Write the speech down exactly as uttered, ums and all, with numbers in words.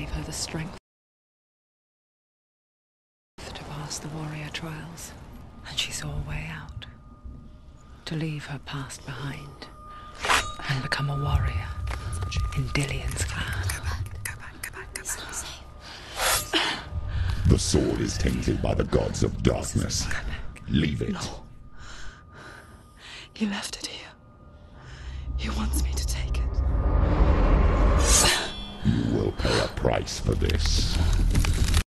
gave her the strength to pass the warrior trials, and she saw a way out. To leave her past behind and become a warrior in Dillion's clan. Go back, go back, go back, go back. The sword is tainted by the gods of darkness. Leave it. No. He left it here. He wants me to take it. You will pay a price for this.